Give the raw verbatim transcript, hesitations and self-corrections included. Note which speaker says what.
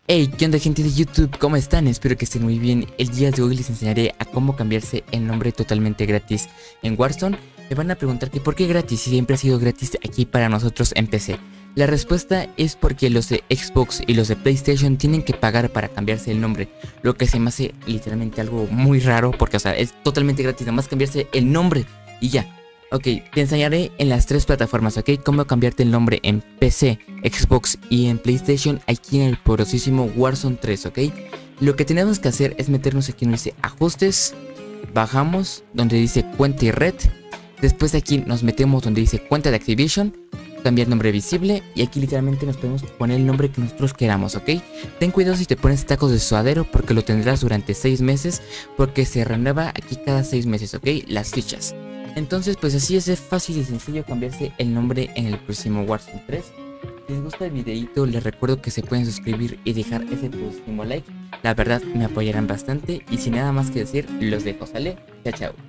Speaker 1: Hey, ¿qué onda, gente de YouTube? ¿Cómo están? Espero que estén muy bien. El día de hoy les enseñaré a cómo cambiarse el nombre totalmente gratis en Warzone. Me van a preguntar que por qué gratis si siempre ha sido gratis aquí para nosotros en P C. La respuesta es porque los de Xbox y los de PlayStation tienen que pagar para cambiarse el nombre, lo que se me hace literalmente algo muy raro porque, o sea, es totalmente gratis, nada más cambiarse el nombre y ya. Ok, te enseñaré en las tres plataformas, ok, cómo cambiarte el nombre en P C, Xbox y en PlayStation aquí en el poderosísimo Warzone tres, ok. Lo que tenemos que hacer es meternos aquí donde dice ajustes, bajamos donde dice cuenta y red, después de aquí nos metemos donde dice cuenta de Activision, cambiar nombre visible y aquí literalmente nos podemos poner el nombre que nosotros queramos, ok. Ten cuidado si te pones tacos de suadero porque lo tendrás durante seis meses porque se renueva aquí cada seis meses, ok, las fichas. Entonces pues así es, es fácil y sencillo cambiarse el nombre en el próximo Warzone tres. Si les gusta el videito les recuerdo que se pueden suscribir y dejar ese próximo like. La verdad me apoyarán bastante y sin nada más que decir los dejo, ¿sale? Chao, chao.